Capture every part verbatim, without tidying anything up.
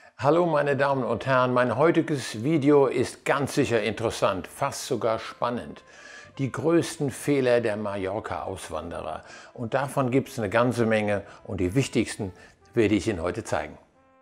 Hallo meine Damen und Herren, mein heutiges Video ist ganz sicher interessant, fast sogar spannend. Die größten Fehler der Mallorca-Auswanderer. Und davon gibt es eine ganze Menge und die wichtigsten werde ich Ihnen heute zeigen.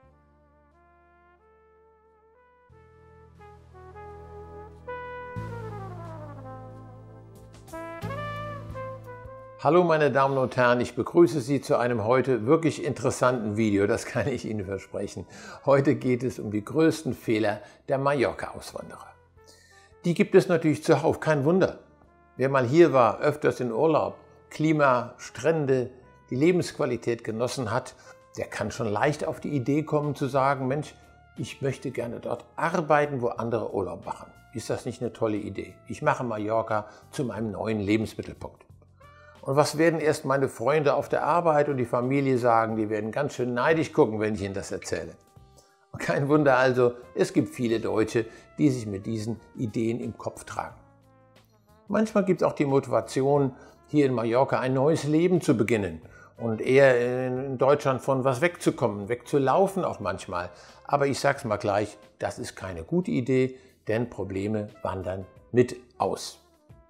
Hallo meine Damen und Herren, ich begrüße Sie zu einem heute wirklich interessanten Video, das kann ich Ihnen versprechen. Heute geht es um die größten Fehler der Mallorca-Auswanderer. Die gibt es natürlich zuhauf, kein Wunder. Wer mal hier war, öfters in Urlaub, Klima, Strände, die Lebensqualität genossen hat, der kann schon leicht auf die Idee kommen zu sagen, Mensch, ich möchte gerne dort arbeiten, wo andere Urlaub machen. Ist das nicht eine tolle Idee? Ich mache Mallorca zu meinem neuen Lebensmittelpunkt. Und was werden erst meine Freunde auf der Arbeit und die Familie sagen? Die werden ganz schön neidisch gucken, wenn ich ihnen das erzähle. Und kein Wunder also, es gibt viele Deutsche, die sich mit diesen Ideen im Kopf tragen. Manchmal gibt es auch die Motivation, hier in Mallorca ein neues Leben zu beginnen und eher in Deutschland von was wegzukommen, wegzulaufen auch manchmal. Aber ich sage es mal gleich, das ist keine gute Idee, denn Probleme wandern mit aus.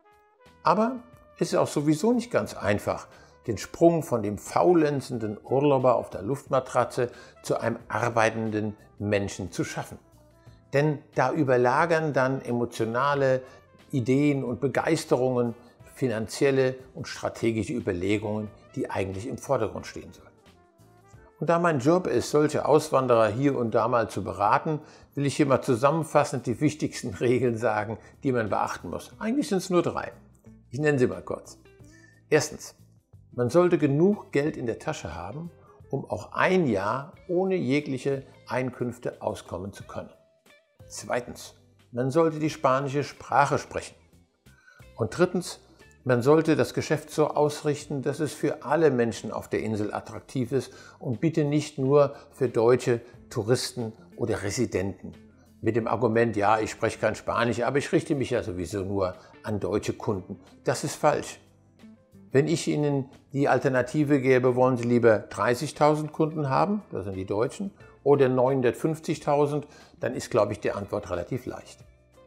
Aber es ist auch sowieso nicht ganz einfach, den Sprung von dem faulenzenden Urlauber auf der Luftmatratze zu einem arbeitenden Menschen zu schaffen. Denn da überlagern dann emotionale Ideen und Begeisterungen, finanzielle und strategische Überlegungen, die eigentlich im Vordergrund stehen sollen. Und da mein Job ist, solche Auswanderer hier und da mal zu beraten, will ich hier mal zusammenfassend die wichtigsten Regeln sagen, die man beachten muss. Eigentlich sind es nur drei. Ich nenne sie mal kurz. Erstens, man sollte genug Geld in der Tasche haben, um auch ein Jahr ohne jegliche Einkünfte auskommen zu können. Zweitens, man sollte die spanische Sprache sprechen. Und drittens, man sollte das Geschäft so ausrichten, dass es für alle Menschen auf der Insel attraktiv ist und bitte nicht nur für deutsche Touristen oder Residenten. Mit dem Argument, ja, ich spreche kein Spanisch, aber ich richte mich ja sowieso nur an deutsche Kunden. Das ist falsch. Wenn ich Ihnen die Alternative gäbe, wollen Sie lieber dreißigtausend Kunden haben, das sind die Deutschen, oder neunhundertfünfzigtausend, dann ist, glaube ich, die Antwort relativ leicht.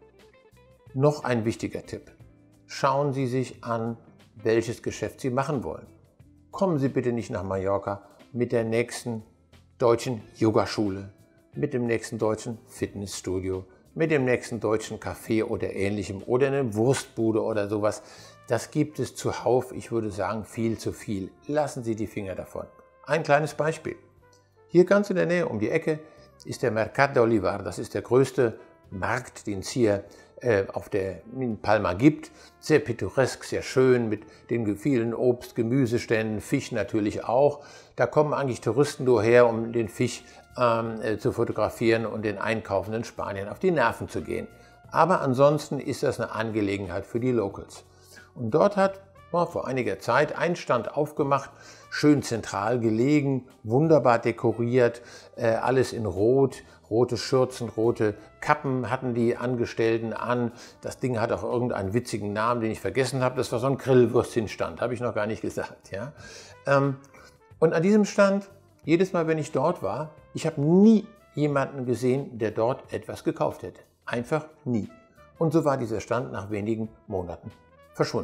Noch ein wichtiger Tipp. Schauen Sie sich an, welches Geschäft Sie machen wollen. Kommen Sie bitte nicht nach Mallorca mit der nächsten deutschen Yogaschule, mit dem nächsten deutschen Fitnessstudio, mit dem nächsten deutschen Café oder ähnlichem oder eine Wurstbude oder sowas. Das gibt es zuhauf, ich würde sagen viel zu viel. Lassen Sie die Finger davon. Ein kleines Beispiel. Hier ganz in der Nähe um die Ecke ist der Mercat de Olivar. Das ist der größte Markt, den es hier äh, auf der, in Palma gibt. Sehr pittoresk, sehr schön mit den vielen Obst-, Gemüseständen, Fisch natürlich auch. Da kommen eigentlich Touristen nur her, um den Fisch ähm, äh, zu fotografieren und den einkaufenden Spaniern auf die Nerven zu gehen. Aber ansonsten ist das eine Angelegenheit für die Locals. Und dort hat oh, vor einiger Zeit ein Stand aufgemacht, schön zentral gelegen, wunderbar dekoriert, äh, alles in Rot, rote Schürzen, rote Kappen hatten die Angestellten an. Das Ding hat auch irgendeinen witzigen Namen, den ich vergessen habe. Das war so ein Grillwürstchenstand, habe ich noch gar nicht gesagt. Ja? Ähm, und an diesem Stand, jedes Mal, wenn ich dort war, ich habe nie jemanden gesehen, der dort etwas gekauft hätte. Einfach nie. Und so war dieser Stand nach wenigen Monaten verschwunden.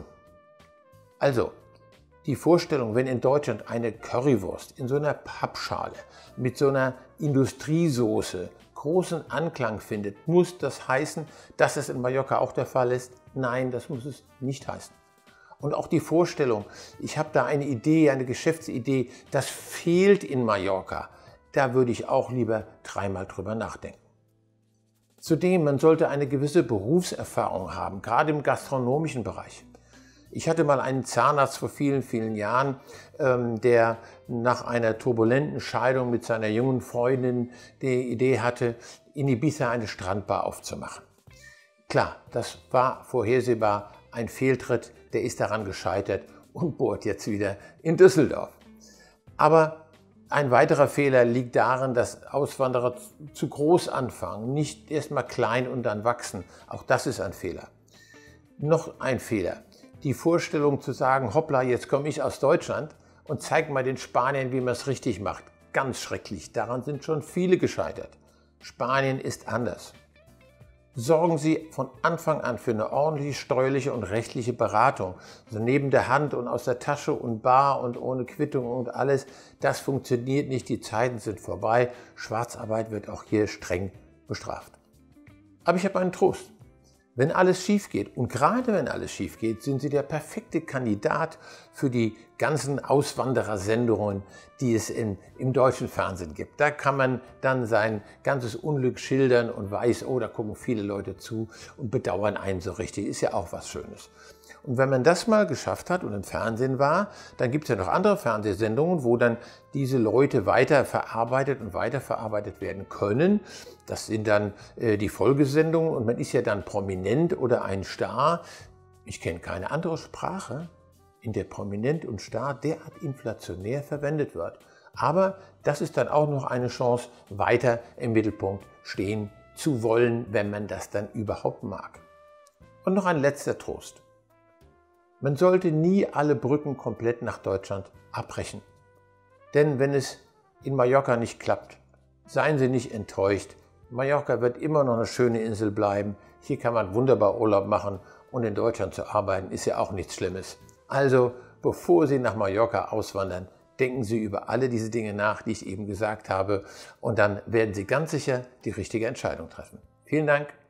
Also, die Vorstellung, wenn in Deutschland eine Currywurst in so einer Pappschale mit so einer Industriesoße großen Anklang findet, muss das heißen, dass es in Mallorca auch der Fall ist? Nein, das muss es nicht heißen. Und auch die Vorstellung, ich habe da eine Idee, eine Geschäftsidee, das fehlt in Mallorca, da würde ich auch lieber dreimal drüber nachdenken. Zudem, man sollte eine gewisse Berufserfahrung haben, gerade im gastronomischen Bereich. Ich hatte mal einen Zahnarzt vor vielen, vielen Jahren, ähm, der nach einer turbulenten Scheidung mit seiner jungen Freundin die Idee hatte, in Ibiza eine Strandbar aufzumachen. Klar, das war vorhersehbar ein Fehltritt, der ist daran gescheitert und bohrt jetzt wieder in Düsseldorf. Aber ein weiterer Fehler liegt darin, dass Auswanderer zu groß anfangen, nicht erst mal klein und dann wachsen. Auch das ist ein Fehler. Noch ein Fehler. Die Vorstellung zu sagen, hoppla, jetzt komme ich aus Deutschland und zeige mal den Spaniern, wie man es richtig macht. Ganz schrecklich, daran sind schon viele gescheitert. Spanien ist anders. Sorgen Sie von Anfang an für eine ordentliche steuerliche und rechtliche Beratung. Also neben der Hand und aus der Tasche und bar und ohne Quittung und alles, das funktioniert nicht, die Zeiten sind vorbei. Schwarzarbeit wird auch hier streng bestraft. Aber ich habe einen Trost. Wenn alles schief geht, und gerade wenn alles schief geht, sind Sie der perfekte Kandidat für die ganzen Auswanderersendungen, die es in, im deutschen Fernsehen gibt. Da kann man dann sein ganzes Unglück schildern und weiß, oh, da gucken viele Leute zu und bedauern einen so richtig. Ist ja auch was Schönes. Und wenn man das mal geschafft hat und im Fernsehen war, dann gibt es ja noch andere Fernsehsendungen, wo dann diese Leute weiter verarbeitet und weiterverarbeitet werden können. Das sind dann äh, die Folgesendungen und man ist ja dann prominent oder ein Star. Ich kenne keine andere Sprache, in der prominent und Star derart inflationär verwendet wird. Aber das ist dann auch noch eine Chance, weiter im Mittelpunkt stehen zu wollen, wenn man das dann überhaupt mag. Und noch ein letzter Trost. Man sollte nie alle Brücken komplett nach Deutschland abbrechen. Denn wenn es in Mallorca nicht klappt, seien Sie nicht enttäuscht. Mallorca wird immer noch eine schöne Insel bleiben. Hier kann man wunderbar Urlaub machen und in Deutschland zu arbeiten ist ja auch nichts Schlimmes. Also, bevor Sie nach Mallorca auswandern, denken Sie über alle diese Dinge nach, die ich eben gesagt habe, und dann werden Sie ganz sicher die richtige Entscheidung treffen. Vielen Dank.